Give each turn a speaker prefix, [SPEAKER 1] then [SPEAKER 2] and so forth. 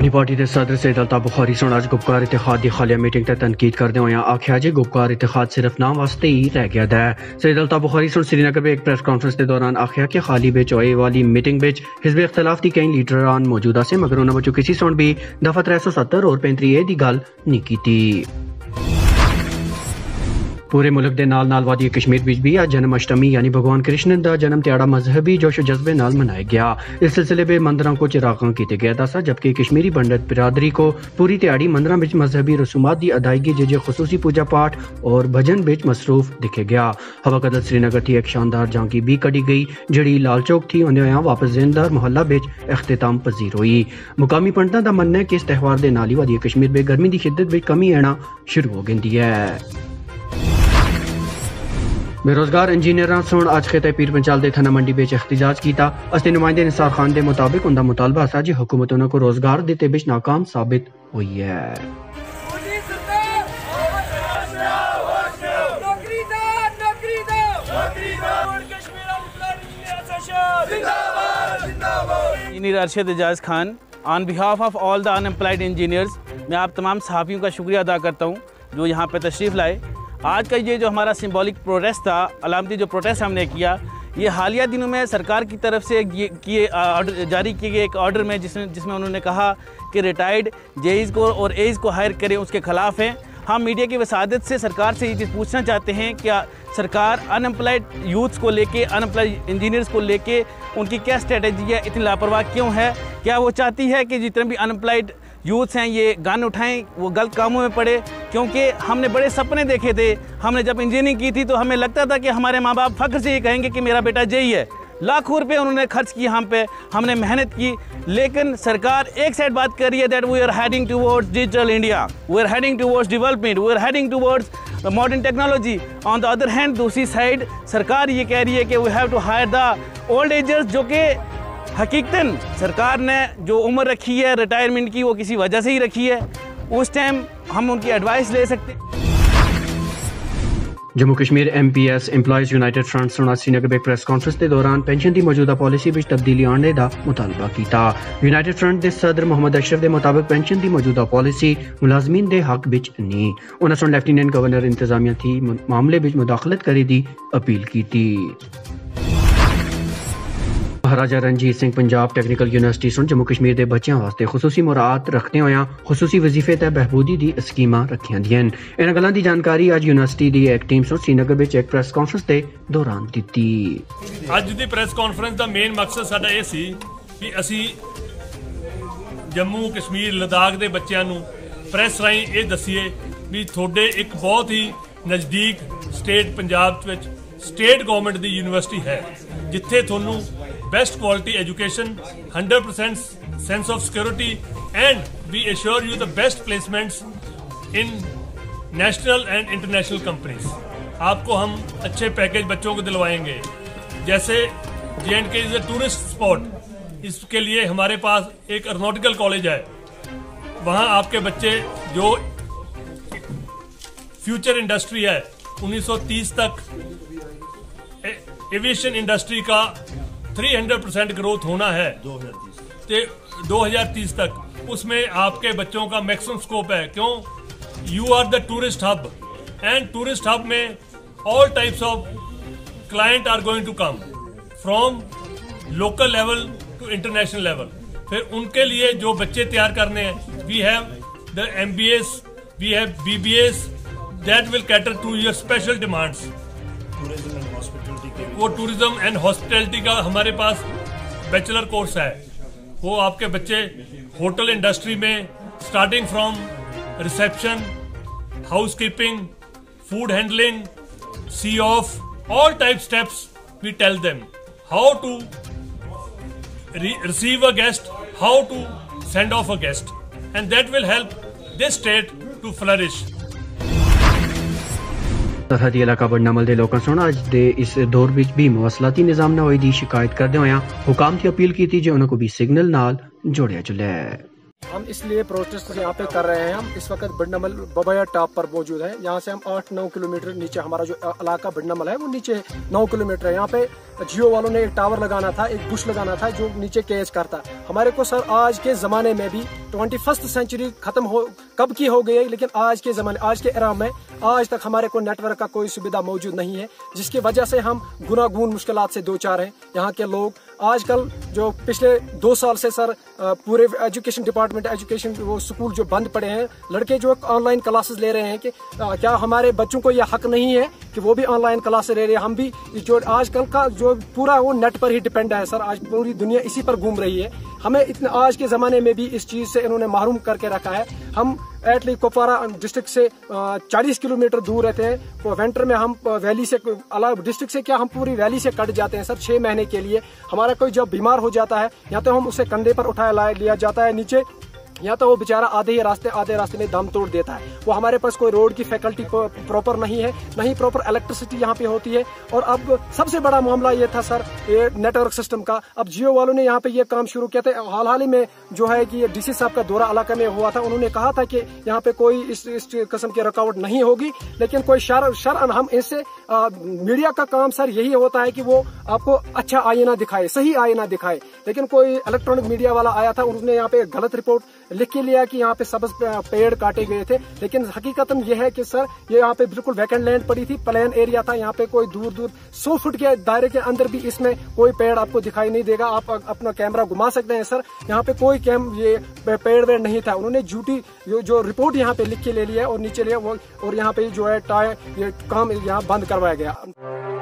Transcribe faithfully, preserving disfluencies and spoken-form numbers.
[SPEAKER 1] अपनी पार्टी के सदर सैयद अल्ताफ बुखारी सुन अज गुपकार इतिहाद की खालिया मीटिंग ते तनकीद करदे होया आख्या जे गुपकार इतिहाद सिर्फ नाम वास्ते ही रह गया है। सैयद अल्ताफ बुखारी सुन श्रीनगर में एक प्रेस कॉन्फ्रेंस के दौरान आख्या कि खाली बिच होए वाली मीटिंग बिच हिजब इख्तलाफ की कई लीडरान मौजूदा से मगर उन्होंने बच्चों किसी सुन भी दफा त्रै सौ सत्तर और पैंतरी ए दी गल नहीं की। पूरे मुल्क के नाल नाल वादी कश्मीर विच भी आज जन्माष्टमी यानी भगवान कृष्ण का जन्म दिहाड़ा मजहबी जोशो जज्बे नाल मनाया गया। इस सिलसिले में मंदिरों को चिरागां किए गया था जबकि कश्मीरी पंडित बिरादरी को पूरी दिहाड़ी मंदिरों में मजहबी रसूमात की अदायगी जे खुसूसी पूजा पाठ और भजन बिच मसरूफ दिखे गया। हवा कदर श्रीनगर थी एक शानदार झांकी भी कड़ी गई जड़ी लाल चौक थी उन्हें वापस जिंदार मोहल्ला बिच अख्तिताम पजीर हुई। मुकामी पंडितों का मनना है कि इस त्यौहार के नाल ही वादी कश्मीर में गर्मी की शिद्दत में कमी आना शुरू हो गई है। बेरोजगार इंजीनियर सुन अज खिते पीर पंचाल दे थाना मंडी बेच एहतजाज किया। असली नुमाइंदे निसार खान के मुताबिक उनका मुतालबा था जी हुकूमत उन्होंने रोजगार देते बिच नाकाम साबित हुई है।
[SPEAKER 2] Engineer Arshad Ejaz Khan on behalf of all the unemployed engineers, मैं आप तमाम सहाफ़ियों का शुक्रिया अदा करता हूँ जो यहाँ पे तशरीफ़ लाए। आज का ये जो हमारा सिंबॉलिक प्रोटेस्ट था, अलामती जो प्रोटेस्ट हमने किया, ये हालिया दिनों में सरकार की तरफ से ये किए ऑर्डर जारी किए गए एक ऑर्डर में जिसमें जिसमें उन्होंने कहा कि रिटायर्ड जेईज़ को और एईज़ को हायर करें, उसके ख़िलाफ़ हैं। हम मीडिया की वसादत से सरकार से ये चीज़ पूछना चाहते हैं क्या सरकार अनएम्प्लॉयड यूथ्स को लेके, अनएम्प्लॉयड इंजीनियर्स को लेके उनकी क्या स्ट्रेटजी है, इतनी लापरवाह क्यों है? क्या वो चाहती है कि जितने भी अनएम्प्लॉयड यूथ्स हैं ये गन उठाएं, वो गलत कामों में पड़े? क्योंकि हमने बड़े सपने देखे थे। हमने जब इंजीनियरिंग की थी तो हमें लगता था कि हमारे माँ बाप फ़ख्र से ये कहेंगे कि मेरा बेटा जेई है। लाखों रुपए उन्होंने खर्च किए हम पे, हमने मेहनत की, लेकिन सरकार एक साइड बात कर रही है that we are heading towards digital India, we are heading towards development, we are heading towards modern technology. On the other hand दूसरी साइड सरकार ये कह रही है कि we have to hire the old agers, जो कि हकीकतन सरकार ने जो उम्र रखी है रिटायरमेंट की वो किसी वजह से ही रखी है। उस टाइम हम उनकी एडवाइस ले सकते हैं।
[SPEAKER 1] Jammu Kashmir M P S employees united front सुना श्रीनगर में प्रेस कॉन्फ्रेंस के दौरान पेंशन की मौजूदा पॉलिसी में तब्दीली आने का मुतालबा किया। यूनाइटेड फ्रंट के सदर मोहम्मद अशरफ के मुताबिक पेंशन की मौजूदा पॉलिसी मुलाजमीन के हक विच नहीं। उन्होंने सुन लेफ्टिनेंट गवर्नर इंतजामिया थी मामले में मुदाखलत करे की अपील की। महाराजा रणजीत सिंह पंजाब टेक्निकल यूनिवर्सिटी सुन जम्मू कश्मीर के बच्चों वास्ते खुसूसी मुराद रखते हुए खुसूसी वजीफे ते बहबूदी दी स्कीमां रखियां दियां। इन गल्लां दी जानकारी आज यूनिवर्सिटी की एक टीम सुन श्रीनगर में एक प्रेस कॉन्फ्रेंस के दौरान दी।
[SPEAKER 3] अज दी प्रेस कॉन्फ्रेंस का मेन मकसद साडा ये सी कि असी जम्मू कश्मीर लद्दाख के बच्चों नूं प्रेस राहीं ये दसीए भी थोड़े एक बहुत ही नज़दीक स्टेट पंजाब विच स्टेट गवर्नमेंट की यूनिवर्सिटी है जिथे थोनू best quality education, hundred percent sense of security and we assure you the best placements in national and international companies. आपको हम अच्छे पैकेज बच्चों को दिलवाएंगे। जैसे J and K is a tourist spot, इसके लिए हमारे पास एक एरोनॉटिकल कॉलेज है, वहाँ आपके बच्चे जो फ्यूचर इंडस्ट्री है उन्नीस सौ तीस तक एविएशन इंडस्ट्री का तीन सौ परसेंट ग्रोथ होना है दो हज़ार तीस तक, उसमें आपके बच्चों का मैक्सिमम स्कोप है। क्यों? You are the tourist hub and tourist hub में all types of client are going to come from local level to international level. फिर उनके लिए जो बच्चे तैयार करने हैं, we have the M B S, we have B B S that will cater to your special demands. वो tourism and hospitality का हमारे पास बैचलर कोर्स है, वो आपके बच्चे होटल इंडस्ट्री में starting from reception, housekeeping, food handling, see off, all type steps we tell them how to receive a guest, how to send off a guest, and that will help this state to flourish.
[SPEAKER 1] सरहदी इलाका बड़नामल के लोगों सुन अज दे इस दौर विच भी मवासलाती निज़ाम न होए दी शिकायत करदे होया हुकाम की अपील की थी जो उन्होंने भी सिग्नल नाल जोड़िया जुले।
[SPEAKER 4] हम इसलिए प्रोटेस्ट यहाँ पे कर रहे हैं। हम इस वक्त बिडनमल बबया टॉप पर मौजूद है। यहाँ से हम आठ नौ किलोमीटर नीचे, हमारा जो इलाका बिडनमल है वो नीचे नौ किलोमीटर है। यहाँ पे जियो वालों ने एक टावर लगाना था, एक बुश लगाना था जो नीचे कैच करता। हमारे को सर आज के जमाने में भी ट्वेंटी फर्स्ट सेंचुरी खत्म हो कब की हो गई है, लेकिन आज के जमाने आज के एरा में आज तक हमारे को नेटवर्क का कोई सुविधा मौजूद नहीं है, जिसकी वजह से हम गुनागून मुश्किलात से दो चार हैं। यहाँ के लोग आजकल जो पिछले दो साल से सर पूरे एजुकेशन डिपार्टमेंट एजुकेशन वो स्कूल जो बंद पड़े हैं, लड़के जो ऑनलाइन क्लासेस ले रहे हैं कि क्या हमारे बच्चों को यह हक नहीं है कि वो भी ऑनलाइन क्लासेस ले रहे हैं। हम भी जो आजकल का जो पूरा वो नेट पर ही डिपेंड है सर, आज पूरी दुनिया इसी पर घूम रही है। हमें इतने आज के जमाने में भी इस चीज से इन्होंने महरूम करके रखा है। हम एटली कुपवारा डिस्ट्रिक्ट से चालीस किलोमीटर दूर रहते हैं। विंटर में हम वैली से अलग डिस्ट्रिक्ट से क्या हम पूरी वैली से कट जाते हैं सर छह महीने के लिए। हमारा कोई जब बीमार हो जाता है या तो हम उसे कंधे पर उठाया लिया जाता है नीचे, या तो वो बेचारा आधे ही रास्ते आधे रास्ते में दम तोड़ देता है। वो हमारे पास कोई रोड की फैकल्टी प्रॉपर नहीं है, नहीं प्रॉपर इलेक्ट्रिसिटी यहाँ पे होती है। और अब सबसे बड़ा मामला ये था सर ये नेटवर्क सिस्टम का। अब जियो वालों ने यहाँ पे ये काम शुरू किया था। हाल हाल ही में जो है कि डीसी साहब का दौरा इलाका में हुआ था, उन्होंने कहा था कि यहाँ पे कोई इस, इस किस्म की रुकावट नहीं होगी, लेकिन कोई शर शर हम इससे मीडिया का काम सर यही होता है कि वो आपको अच्छा आईना दिखाए, सही आईना दिखाए। लेकिन कोई इलेक्ट्रॉनिक मीडिया वाला आया था, उन्होंने यहाँ पे गलत रिपोर्ट लिख के लिया कि यहाँ पे सबज पेड़ काटे गए थे, लेकिन हकीकतन ये है कि सर ये यहाँ पे बिल्कुल वैकेंट लैंड पड़ी थी, प्लेन एरिया था। यहाँ पे कोई दूर दूर सौ फुट के दायरे के अंदर भी इसमें कोई पेड़ आपको दिखाई नहीं देगा। आप अपना कैमरा घुमा सकते हैं सर, यहाँ पे कोई कैम ये पेड़ वेड़ नहीं था। उन्होंने झूठी जो रिपोर्ट यहाँ पे लिख के ले लिया और नीचे लिया वो, और यहाँ पे जो है टायर ये काम यहाँ बंद करवाया गया।